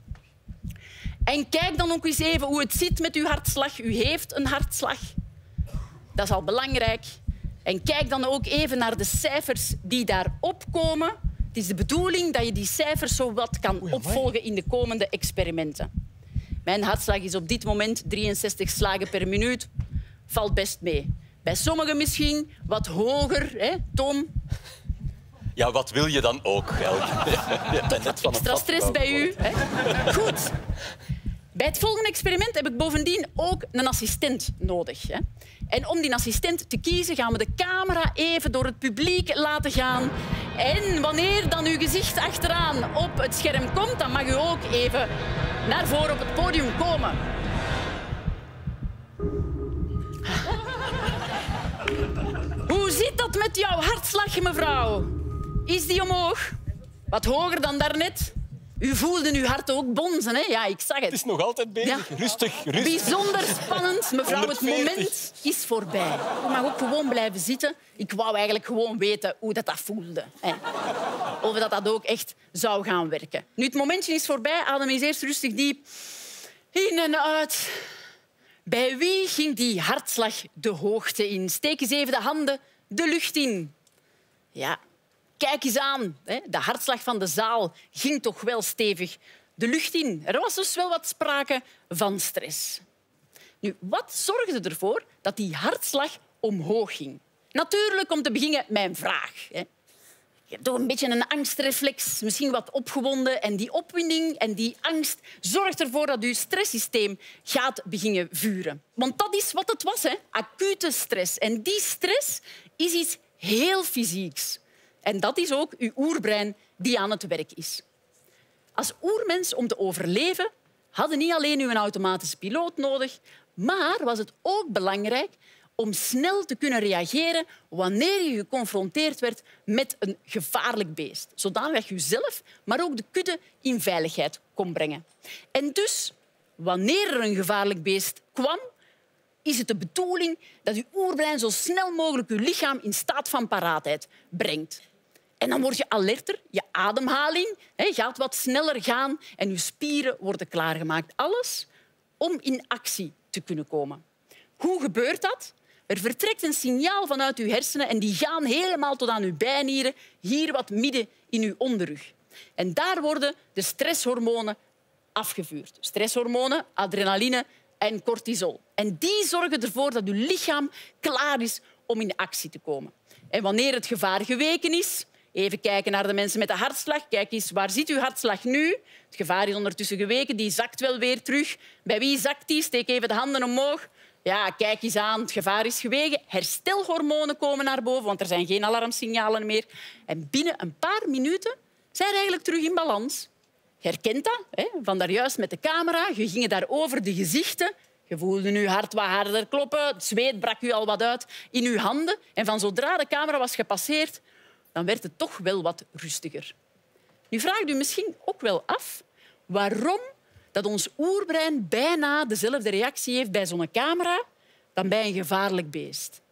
En kijk dan ook eens even hoe het zit met uw hartslag. U heeft een hartslag. Dat is al belangrijk. En kijk dan ook even naar de cijfers die daarop komen. Het is de bedoeling dat je die cijfers zo wat kan opvolgen in de komende experimenten. Mijn hartslag is op dit moment drieënzestig slagen per minuut. Valt best mee. Bij sommigen misschien wat hoger, hè, Tom? Ja, wat wil je dan ook, Elke? Extra stress bij u. Hè? Goed. Bij het volgende experiment heb ik bovendien ook een assistent nodig. Hè? En om die assistent te kiezen gaan we de camera even door het publiek laten gaan. En wanneer dan uw gezicht achteraan op het scherm komt, dan mag u ook even naar voren op het podium komen. Hoe zit dat met jouw hartslag, mevrouw? Is die omhoog? Wat hoger dan daarnet? U voelde uw hart ook bonzen, hè? Ja, ik zag het. Het is nog altijd bezig. Ja. Rustig, rustig. Bijzonder spannend. Mevrouw, het moment is voorbij. U mag ook gewoon blijven zitten. Ik wou eigenlijk gewoon weten hoe dat, dat voelde. Hè? Of dat dat ook echt zou gaan werken. Nu, het momentje is voorbij. Adem eens eerst rustig diep in en uit. Bij wie ging die hartslag de hoogte in? Steek eens even de handen de lucht in. Ja, kijk eens aan. De hartslag van de zaal ging toch wel stevig de lucht in. Er was dus wel wat sprake van stress. Nu, wat zorgde ervoor dat die hartslag omhoog ging? Natuurlijk, om te beginnen, mijn vraag. Je hebt toch een beetje een angstreflex, misschien wat opgewonden. En die opwinding en die angst zorgt ervoor dat je stresssysteem gaat beginnen vuren. Want dat is wat het was, hè? Acute stress. En die stress is iets heel fysieks. En dat is ook uw oerbrein die aan het werk is. Als oermens, om te overleven, hadden niet alleen uw automatische piloot nodig, maar was het ook belangrijk om snel te kunnen reageren wanneer je geconfronteerd werd met een gevaarlijk beest. Zodat je jezelf, maar ook de kudde in veiligheid kon brengen. En dus, wanneer er een gevaarlijk beest kwam, is het de bedoeling dat je oerbrein zo snel mogelijk je lichaam in staat van paraatheid brengt. En dan word je alerter, je ademhaling hè, gaat wat sneller gaan en je spieren worden klaargemaakt. Alles om in actie te kunnen komen. Hoe gebeurt dat? Er vertrekt een signaal vanuit uw hersenen en die gaan helemaal tot aan uw bijnieren, hier wat midden in uw onderrug. En daar worden de stresshormonen afgevuurd. Stresshormonen, adrenaline en cortisol. En die zorgen ervoor dat uw lichaam klaar is om in actie te komen. En wanneer het gevaar geweken is, even kijken naar de mensen met de hartslag. Kijk eens, waar zit uw hartslag nu? Het gevaar is ondertussen geweken, die zakt wel weer terug. Bij wie zakt die? Steek even de handen omhoog. Ja, kijk eens aan, het gevaar is geweken. Herstelhormonen komen naar boven, want er zijn geen alarmsignalen meer. En binnen een paar minuten zijn we eigenlijk terug in balans. Je herkent dat, hè? Van daarjuist met de camera. Je ging daar over de gezichten. Je voelde je hart wat harder kloppen. Het zweet brak u al wat uit in uw handen. En van zodra de camera was gepasseerd, dan werd het toch wel wat rustiger. Nu vraagt u misschien ook wel af waarom dat ons oerbrein bijna dezelfde reactie heeft bij zo'n camera dan bij een gevaarlijk beest.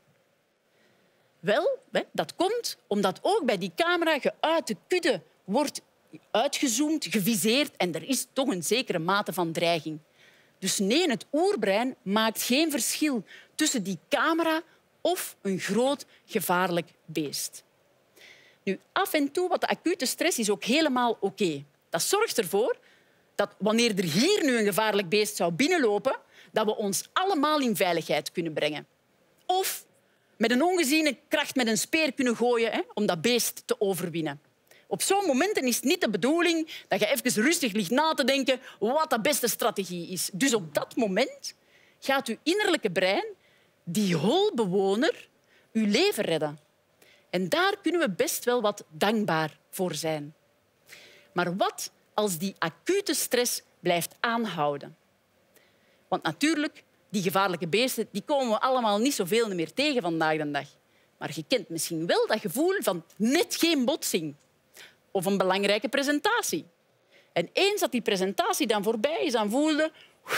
Wel, dat komt omdat ook bij die camera je uit de kudde wordt uitgezoomd, geviseerd en er is toch een zekere mate van dreiging. Dus nee, het oerbrein maakt geen verschil tussen die camera of een groot gevaarlijk beest. Nu, af en toe wat de acute stress is ook helemaal oké. Okay. Dat zorgt ervoor dat wanneer er hier nu een gevaarlijk beest zou binnenlopen, dat we ons allemaal in veiligheid kunnen brengen. Of met een ongeziene kracht met een speer kunnen gooien hè, om dat beest te overwinnen. Op zo'n momenten is het niet de bedoeling dat je even rustig ligt na te denken wat de beste strategie is. Dus op dat moment gaat uw innerlijke brein, die holbewoner, uw leven redden. En daar kunnen we best wel wat dankbaar voor zijn. Maar wat als die acute stress blijft aanhouden? Want natuurlijk, die gevaarlijke beesten die komen we allemaal niet zoveel meer tegen vandaag de dag. Maar je kent misschien wel dat gevoel van net geen botsing. Of een belangrijke presentatie. En eens dat die presentatie dan voorbij is, dan voelde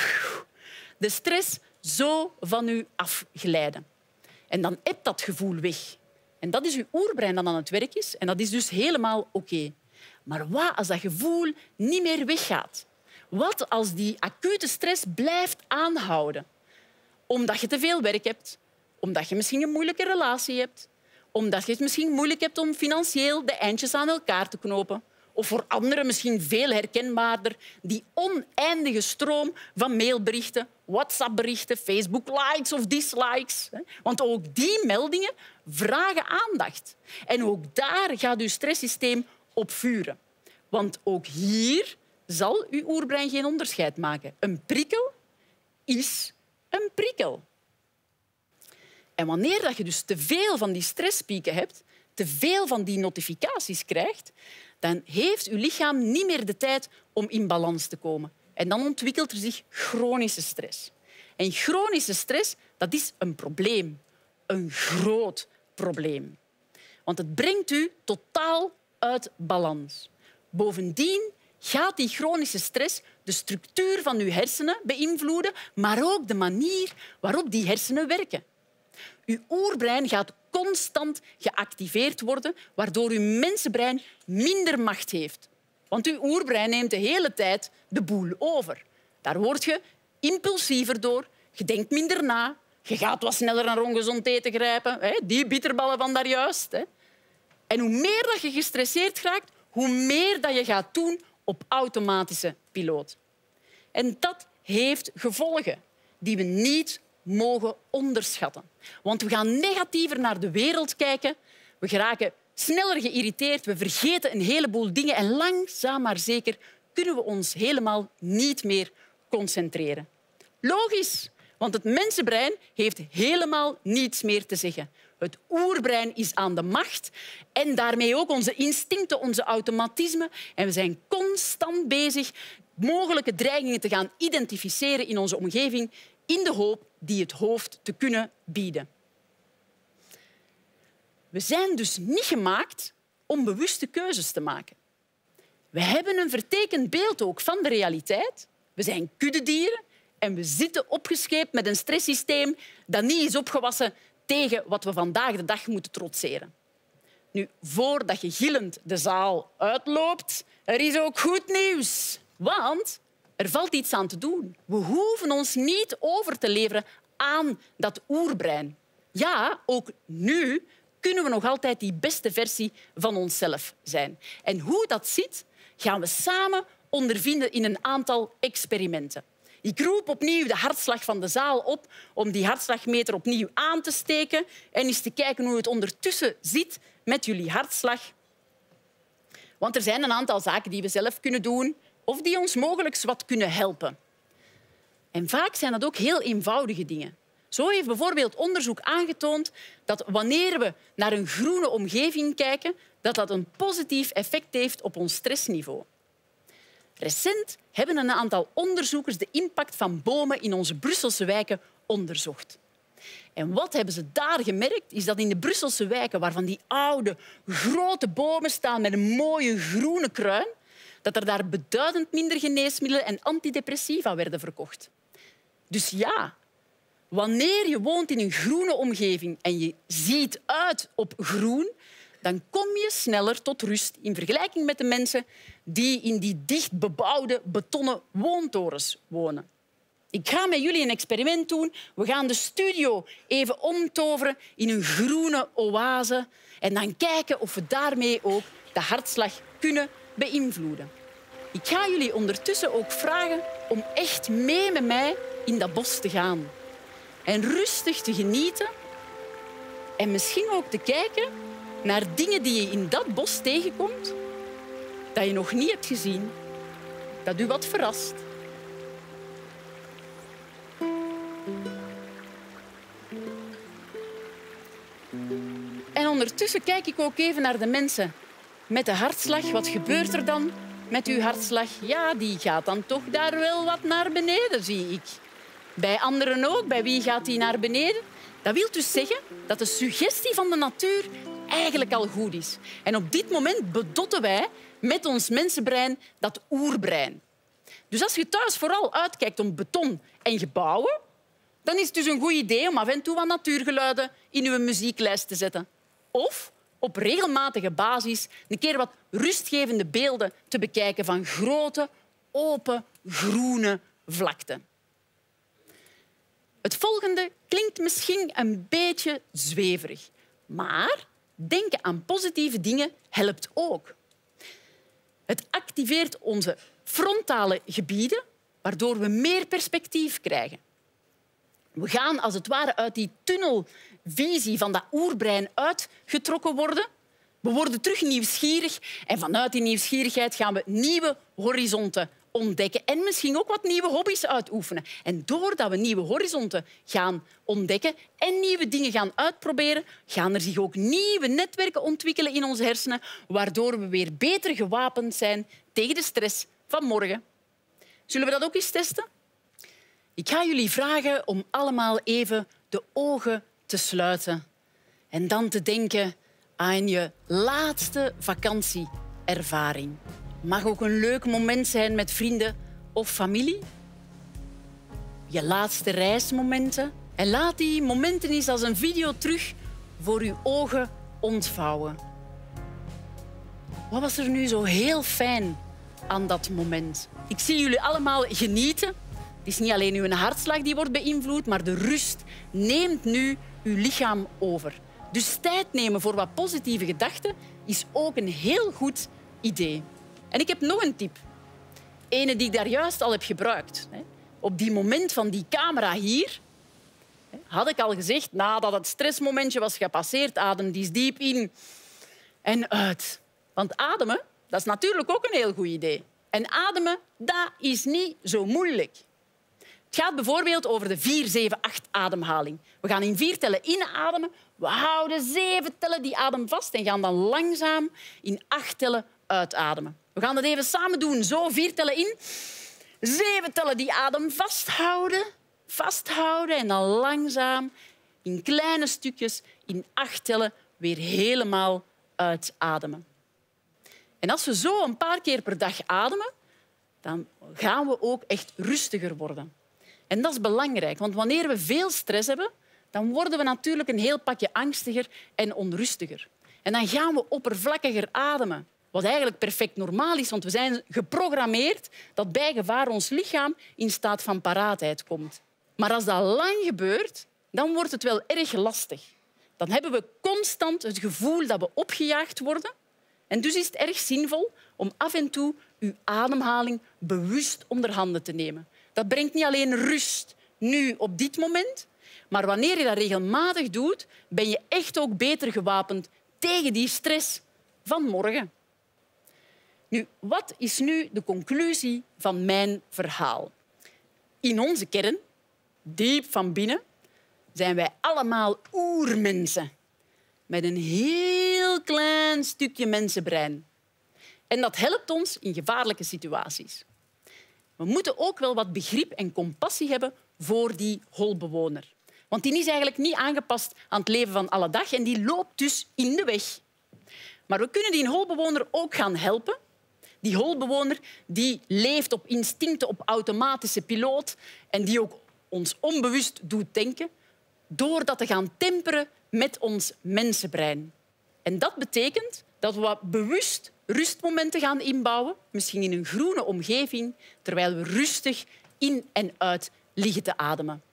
de stress zo van u afglijden. En dan hebt dat gevoel weg. En dat is uw oerbrein dat aan het werk is. En dat is dus helemaal oké. Okay. Maar wat als dat gevoel niet meer weggaat? Wat als die acute stress blijft aanhouden? Omdat je te veel werk hebt. Omdat je misschien een moeilijke relatie hebt. Omdat je het misschien moeilijk hebt om financieel de eindjes aan elkaar te knopen. Of voor anderen misschien veel herkenbaarder. Die oneindige stroom van mailberichten, WhatsApp-berichten, Facebook-likes of dislikes. Want ook die meldingen vragen aandacht. En ook daar gaat uw stresssysteem op vuren. Want ook hier zal uw oerbrein geen onderscheid maken. Een prikkel is een prikkel. En wanneer je dus te veel van die stresspieken hebt, te veel van die notificaties krijgt, dan heeft uw lichaam niet meer de tijd om in balans te komen. En dan ontwikkelt er zich chronische stress. En chronische stress, dat is een probleem. Een groot probleem. Want het brengt u totaal uit balans. Bovendien gaat die chronische stress de structuur van uw hersenen beïnvloeden, maar ook de manier waarop die hersenen werken. Uw oerbrein gaat constant geactiveerd worden, waardoor uw mensenbrein minder macht heeft. Want uw oerbrein neemt de hele tijd de boel over. Daar word je impulsiever door, je denkt minder na, je gaat wat sneller naar ongezond eten grijpen, die bitterballen van daarjuist. En hoe meer dat je gestresseerd raakt, hoe meer dat je gaat doen op automatische piloot. En dat heeft gevolgen die we niet mogen onderschatten. Want we gaan negatiever naar de wereld kijken. We geraken sneller geïrriteerd. We vergeten een heleboel dingen. En langzaam maar zeker kunnen we ons helemaal niet meer concentreren. Logisch, want het mensenbrein heeft helemaal niets meer te zeggen. Het oerbrein is aan de macht en daarmee ook onze instincten, onze automatismen. En we zijn constant bezig mogelijke dreigingen te gaan identificeren in onze omgeving in de hoop die het hoofd te kunnen bieden. We zijn dus niet gemaakt om bewuste keuzes te maken. We hebben een vertekend beeld ook van de realiteit. We zijn kuddedieren en we zitten opgescheept met een stresssysteem dat niet is opgewassen tegen wat we vandaag de dag moeten trotseren. Nu, voordat je gillend de zaal uitloopt, er is ook goed nieuws. Want er valt iets aan te doen. We hoeven ons niet over te leveren aan dat oerbrein. Ja, ook nu kunnen we nog altijd die beste versie van onszelf zijn. En hoe dat zit, gaan we samen ondervinden in een aantal experimenten. Ik roep opnieuw de hartslag van de zaal op om die hartslagmeter opnieuw aan te steken en eens te kijken hoe het ondertussen zit met jullie hartslag. Want er zijn een aantal zaken die we zelf kunnen doen of die ons mogelijk wat kunnen helpen. En vaak zijn dat ook heel eenvoudige dingen. Zo heeft bijvoorbeeld onderzoek aangetoond dat wanneer we naar een groene omgeving kijken, dat dat een positief effect heeft op ons stressniveau. Recent hebben een aantal onderzoekers de impact van bomen in onze Brusselse wijken onderzocht. En wat hebben ze daar gemerkt, is dat in de Brusselse wijken, waarvan die oude, grote bomen staan met een mooie groene kruin, dat er daar beduidend minder geneesmiddelen en antidepressiva werden verkocht. Dus ja, wanneer je woont in een groene omgeving en je ziet uit op groen, dan kom je sneller tot rust in vergelijking met de mensen die in die dicht bebouwde betonnen woontorens wonen. Ik ga met jullie een experiment doen. We gaan de studio even omtoveren in een groene oase en dan kijken of we daarmee ook de hartslag kunnen beïnvloeden. Ik ga jullie ondertussen ook vragen om echt mee met mij in dat bos te gaan. En rustig te genieten en misschien ook te kijken naar dingen die je in dat bos tegenkomt, dat je nog niet hebt gezien, dat u wat verrast. En ondertussen kijk ik ook even naar de mensen met de hartslag. Wat gebeurt er dan met uw hartslag? Ja, die gaat dan toch daar wel wat naar beneden, zie ik. Bij anderen ook. Bij wie gaat die naar beneden? Dat wil dus zeggen dat de suggestie van de natuur eigenlijk al goed is. En op dit moment bedotten wij met ons mensenbrein dat oerbrein. Dus als je thuis vooral uitkijkt om beton en gebouwen, dan is het dus een goed idee om af en toe wat natuurgeluiden in uw muzieklijst te zetten. Of op regelmatige basis een keer wat rustgevende beelden te bekijken van grote, open, groene vlakten. Het volgende klinkt misschien een beetje zweverig, maar denken aan positieve dingen helpt ook. Het activeert onze frontale gebieden, waardoor we meer perspectief krijgen. We gaan als het ware uit die tunnelvisie van dat oerbrein uitgetrokken worden. We worden terug nieuwsgierig en vanuit die nieuwsgierigheid gaan we nieuwe horizonten ontdekken en misschien ook wat nieuwe hobby's uitoefenen. En doordat we nieuwe horizonten gaan ontdekken en nieuwe dingen gaan uitproberen, gaan er zich ook nieuwe netwerken ontwikkelen in onze hersenen, waardoor we weer beter gewapend zijn tegen de stress van morgen. Zullen we dat ook eens testen? Ik ga jullie vragen om allemaal even de ogen te sluiten en dan te denken aan je laatste vakantieervaring. Mag ook een leuk moment zijn met vrienden of familie. Je laatste reismomenten. En laat die momenten eens als een video terug voor je ogen ontvouwen. Wat was er nu zo heel fijn aan dat moment? Ik zie jullie allemaal genieten. Het is niet alleen uw hartslag die wordt beïnvloed, maar de rust neemt nu uw lichaam over. Dus tijd nemen voor wat positieve gedachten is ook een heel goed idee. En ik heb nog een tip. Ene die ik daar juist al heb gebruikt. Op die moment van die camera hier had ik al gezegd, nadat het stressmomentje was gepasseerd, adem die eens diep in en uit. Want ademen, dat is natuurlijk ook een heel goed idee. En ademen, dat is niet zo moeilijk. Het gaat bijvoorbeeld over de vier zeven acht ademhaling. We gaan in vier tellen inademen, we houden zeven tellen die adem vast en gaan dan langzaam in acht tellen uitademen. We gaan dat even samen doen. Zo, vier tellen in, zeven tellen die adem vasthouden, vasthouden en dan langzaam in kleine stukjes in acht tellen weer helemaal uitademen. En als we zo een paar keer per dag ademen, dan gaan we ook echt rustiger worden. En dat is belangrijk, want wanneer we veel stress hebben, dan worden we natuurlijk een heel pakje angstiger en onrustiger. En dan gaan we oppervlakkiger ademen, wat eigenlijk perfect normaal is, want we zijn geprogrammeerd dat bij gevaar ons lichaam in staat van paraatheid komt. Maar als dat lang gebeurt, dan wordt het wel erg lastig. Dan hebben we constant het gevoel dat we opgejaagd worden. En dus is het erg zinvol om af en toe uw ademhaling bewust onder handen te nemen. Dat brengt niet alleen rust nu op dit moment, maar wanneer je dat regelmatig doet, ben je echt ook beter gewapend tegen die stress van morgen. Nu, wat is nu de conclusie van mijn verhaal? In onze kern, diep van binnen, zijn wij allemaal oermensen. Met een heel klein stukje mensenbrein. En dat helpt ons in gevaarlijke situaties. We moeten ook wel wat begrip en compassie hebben voor die holbewoner. Want die is eigenlijk niet aangepast aan het leven van alle dag en die loopt dus in de weg. Maar we kunnen die holbewoner ook gaan helpen. Die holbewoner die leeft op instincten, op automatische piloot en die ook ons onbewust doet denken, door dat te gaan temperen met ons mensenbrein. En dat betekent dat we wat bewust rustmomenten gaan inbouwen, misschien in een groene omgeving, terwijl we rustig in en uit liggen te ademen.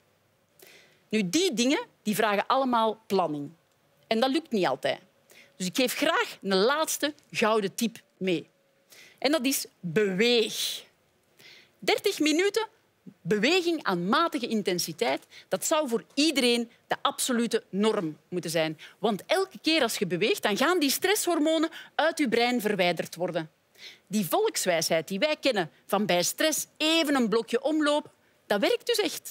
Nu, die dingen die vragen allemaal planning. En dat lukt niet altijd. Dus ik geef graag een laatste gouden tip mee. En dat is beweeg. dertig minuten beweging aan matige intensiteit, dat zou voor iedereen de absolute norm moeten zijn. Want elke keer als je beweegt, dan gaan die stresshormonen uit je brein verwijderd worden. Die volkswijsheid die wij kennen van bij stress even een blokje omlopen, dat werkt dus echt.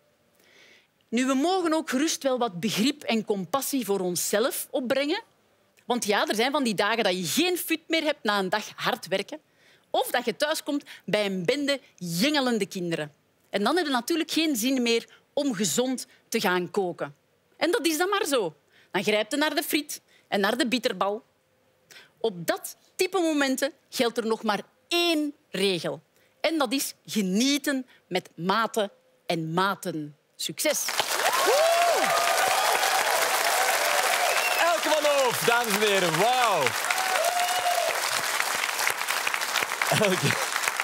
Nu, we mogen ook gerust wel wat begrip en compassie voor onszelf opbrengen. Want ja, er zijn van die dagen dat je geen fut meer hebt na een dag hard werken. Of dat je thuiskomt bij een bende jengelende kinderen. En dan heb je natuurlijk geen zin meer om gezond te gaan koken. En dat is dan maar zo. Dan grijpt je naar de friet en naar de bitterbal. Op dat type momenten geldt er nog maar één regel. En dat is genieten met mate en maten. Succes! Elke van Hoof, dames en heren. Wauw. Elke.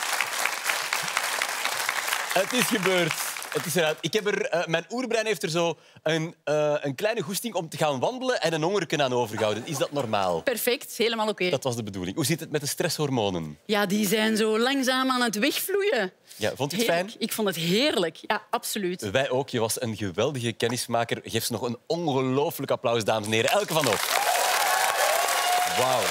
Het is gebeurd. Het is eruit. Ik heb er, uh, mijn oerbrein heeft er zo een, uh, een kleine goesting om te gaan wandelen en een hongerken aan overgehouden. Is dat normaal? Perfect, helemaal oké. Okay. Dat was de bedoeling. Hoe zit het met de stresshormonen? Ja, die zijn zo langzaam aan het wegvloeien. Ja, vond je het fijn? Ik vond het heerlijk. Ja, absoluut. Wij ook. Je was een geweldige kennismaker. Geef ze nog een ongelooflijk applaus, dames en heren. Elke van Hoof. Wauw.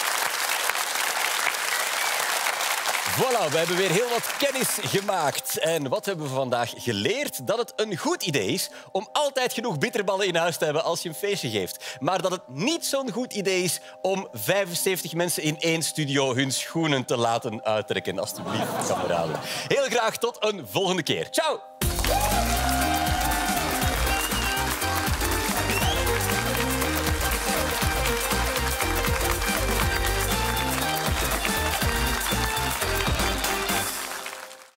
Voilà, we hebben weer heel wat kennis gemaakt. En wat hebben we vandaag geleerd? Dat het een goed idee is om altijd genoeg bitterballen in huis te hebben als je een feestje geeft. Maar dat het niet zo'n goed idee is om vijfenzeventig mensen in één studio hun schoenen te laten uittrekken. Alsjeblieft, kameraden. Heel graag tot een volgende keer. Ciao!